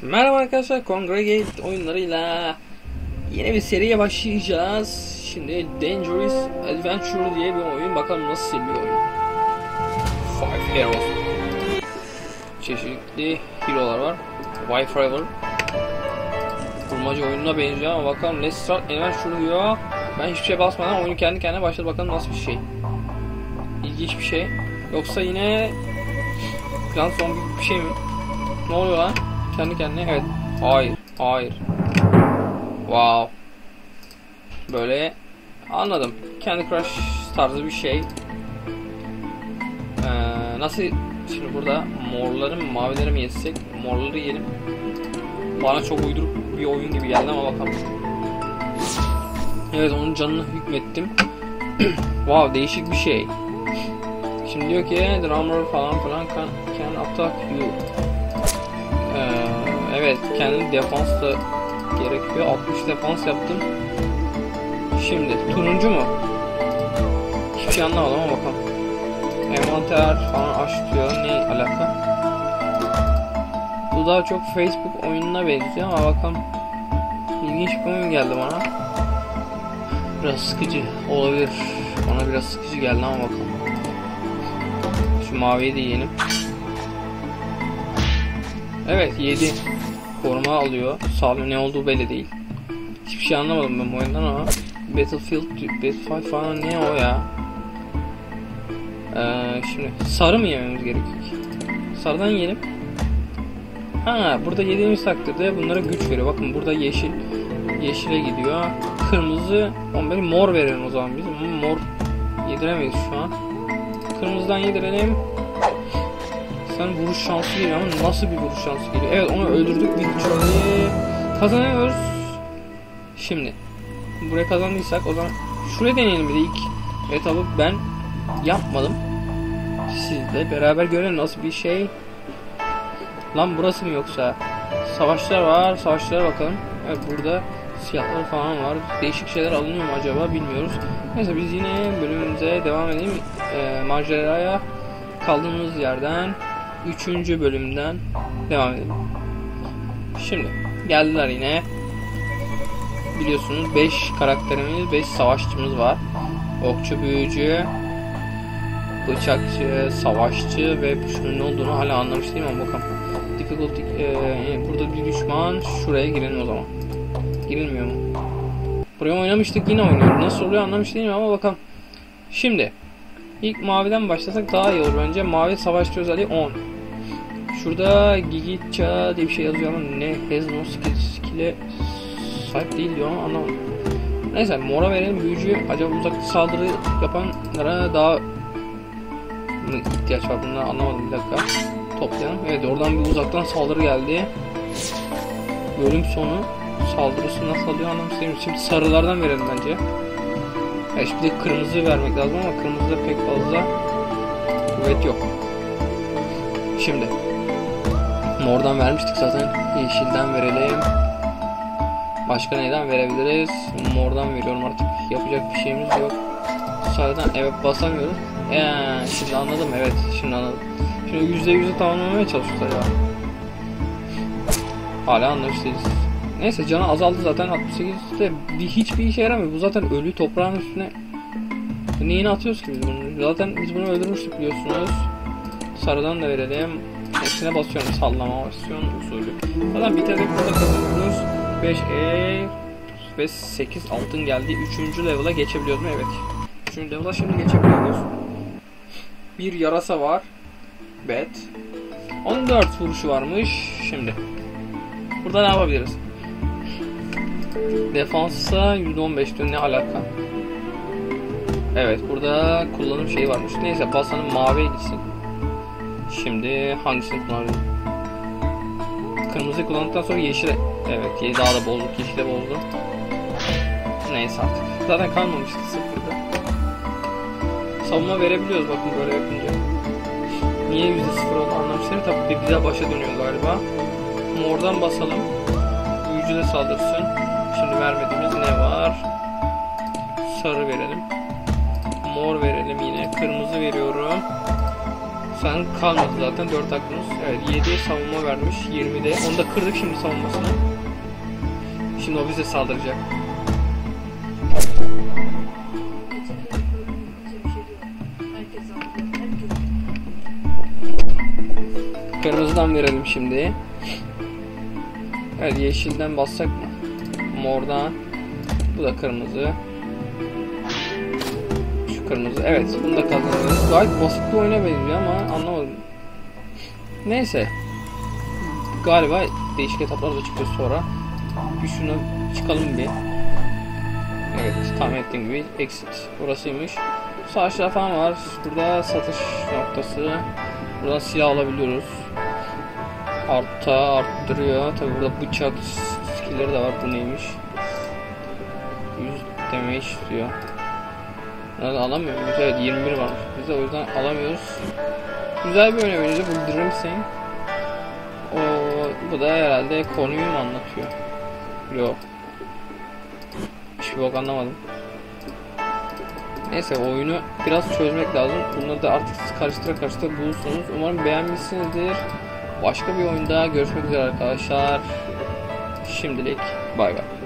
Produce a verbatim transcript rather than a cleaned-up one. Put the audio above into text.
Merhaba arkadaşlar, Congregate oyunlarıyla yeni bir seriye başlayacağız. Şimdi Dangerous Adventure diye bir oyun, bakalım nasıl bir oyun. Five Heroes. Çeşitli hero'lar var. Why Forever. Kurmaca oyununa benziyor ama bakalım. Let's Start Adventure diyor. Ben hiçbir şey basmadan oyunu kendi kendine başladı, bakalım nasıl bir şey. İlginç bir şey. Yoksa yine Plan Zombi bir şey mi? Ne oluyor lan? Kendi kendine, evet. Hayır, hayır. Wow. Böyle anladım. Candy Crush tarzı bir şey. Ee, nasıl şimdi burada morları mı mavileri mi yetsek? Morları yiyelim. Bana çok uyduruk bir oyun gibi geldi ama bakalım. Evet, onun canını hükmettim. Wow, değişik bir şey. Şimdi diyor ki drummer falan falan can, can attack you. Ee, evet, kendini defans da gerekiyor. altmış defans yaptım. Şimdi turuncu mu? Hiçbir şey anlamadım ama bakalım. Envanter falan aç diyor. Ne alaka? Bu daha çok Facebook oyununa benziyor ama bakalım. İlginç bir oyun geldi bana. Biraz sıkıcı olabilir. Bana biraz sıkıcı geldi ama bakalım. Şu maviyi de yiyelim. Evet, yedi. Koruma alıyor. Sağlıyor, ne olduğu belli değil. Hiçbir şey anlamadım ben bu oyundan ama Battlefield, Battlefield falan ne o ya? Ee, şimdi sarı mı yememiz gerekiyor? Sarıdan yiyelim. Ha, burada yediğimiz takdirde bunlara güç veriyor. Bakın burada yeşil, yeşile gidiyor. Kırmızı, on beş mor verelim o zaman biz. Mor yediremeyiz şu an. Kırmızıdan yedirelim. Sen vuruş şansı geliyor ama nasıl bir vuruş şansı geliyor? Evet, onu öldürdük, bir güçlü kazanıyoruz. Şimdi buraya kazandıysak o zaman şuraya deneyelim bir de ilk etabı ben yapmadım. Sizle beraber görelim nasıl bir şey. Lan burası mı yoksa? Savaşlar var, savaşlara bakalım. Evet, burada siyahlar falan var. Değişik şeyler alınıyor mu acaba bilmiyoruz. Neyse biz yine bölümümüze devam edelim. Ee, maceraya kaldığımız yerden üçüncü bölümden devam edelim. Şimdi geldiler yine. Biliyorsunuz beş karakterimiz, beş savaşçımız var. Okçu, büyücü, bıçakçı, savaşçı ve şunun ne olduğunu hala anlamış değilim ama bakalım. Difficulty, e, burada bir düşman, şuraya girelim o zaman. Girilmiyor mu? Buraya oynamıştık, yine oynuyoruz. Nasıl oluyor anlamış değilim ama bakalım. Şimdi ilk maviden başlasak daha iyi olur bence. Mavi savaşçı özelliği on. Şurada Gigicha diye bir şey yazıyor ama ne? Has no skill'e sahip değil diyor ama anlamadım. Neyse, mora verelim. Büyücü, acaba uzak saldırı yapanlara daha ihtiyaç var, bunları anlamadım, bir dakika. Toplayalım. Evet, oradan bir uzaktan saldırı geldi. Bölüm sonu saldırısı nasıl alıyor anlamış değilim. Şimdi sarılardan verelim bence. Evet, şimdi de kırmızı vermek lazım ama kırmızıda pek fazla kuvvet yok. Şimdi mordan vermiştik zaten. Yeşilden verelim. Başka neyden verebiliriz? Mordan veriyorum artık. Yapacak bir şeyimiz yok. Sarıdan evet basamıyoruz. Eee şimdi anladım, evet şimdi anladım. Şimdi yüzde yüzü tamamlamaya çalışıyoruz ya. Hala anlamış değiliz. Neyse, canı azaldı zaten altmış sekizde, bir hiçbir işe yaramıyor. Bu zaten ölü toprağın üstüne. Neyini atıyoruz ki biz bunu? Zaten biz bunu öldürmüştük biliyorsunuz. Sarıdan da verelim. Hepsine basıyorum, sallama basıyorum usulü. Zaten bitirdik, burada kazanıyoruz. beş E ve sekiz altın geldi. üçüncü level'a geçebiliyoruz mu? Evet. üçüncü level'a şimdi geçebiliyoruz. Bir yarasa var. Bet. on dört vuruşu varmış. Şimdi burada ne yapabiliriz? Defansa yüzde on beş diyor, ne alaka? Evet, burada kullanım şeyi varmış. Neyse, basanın maviye gitsin. Şimdi hangisini kullanabilirim? Kırmızı kullandıktan sonra yeşile. Evet, daha da bozduk, yeşile bozdum. Neyse artık. Zaten kalmamıştı sıfırda. Savunma verebiliyoruz bakın böyle yapınca. Niye yüzde sıfır oldu anlamıştım. Tabii bir daha başa dönüyor galiba. Mordan basalım. Büyücü de saldırsın. Şimdi vermediğimiz ne var? Sarı verelim. Mor verelim yine. Kırmızı veriyorum. falan kalmadı zaten. dört hakkımız. Evet, yedi savunma vermiş. yirmide. Onu da kırdık şimdi savunmasını. Şimdi o bize saldıracak. Kırmızıdan verelim şimdi. Evet, yeşilden bassak mı? Mordan. Bu da kırmızı. Şu kırmızı. Evet, bunu da kazanıyoruz. Gayet basit bir oyuna benziyor ama anlamadım. Neyse. Galiba değişik etaplar da çıkıyor sonra. Bir şuna çıkalım bir. Evet, tahmin ettiğim gibi exit burasıymış. Savaşlar falan var. Burada satış noktası. Buradan silah alabiliyoruz. Artta arttırıyor. Tabi burada bıçak skill'leri de var. Bu neymiş? yüz damage istiyor. Burada alamıyor muyuz? Evet, yirmi bir varmış. Biz de o yüzden alamıyoruz. Güzel bir oyun oynadı. Bu Dream Thing. O, bu da herhalde konuyu mu anlatıyor? Yok. Hiçbir bok anlamadım. Neyse, oyunu biraz çözmek lazım. Bunları da artık siz karıştıra karıştıra bulursunuz. Umarım beğenmişsinizdir. Başka bir oyunda görüşmek üzere arkadaşlar. Şimdilik bay bay.